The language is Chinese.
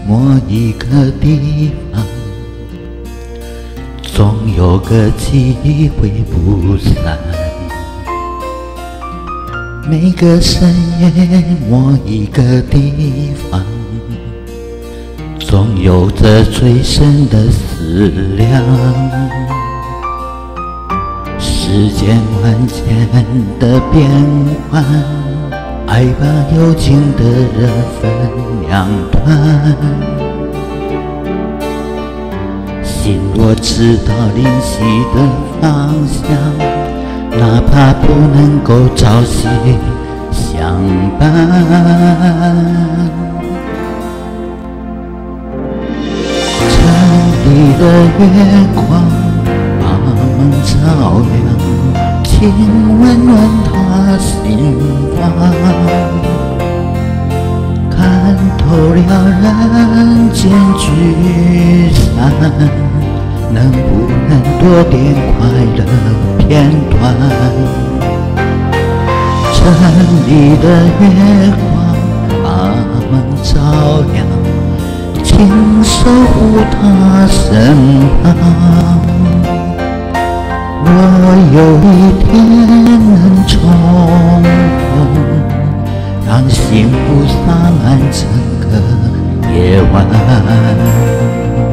某一个地方，总有个机会不散。每个深夜，某一个地方，总有着最深的思量。世间万千的变幻，爱把有情的人分两端。心若知道灵犀的方向，哪怕不能够朝夕相伴。城里的月光把梦照亮，请温暖他心房。看透了人间聚散，能不能多点快乐片段？城里的月光把梦照亮，请守护他身旁。若有一天能重逢，让幸福洒满整个夜晚。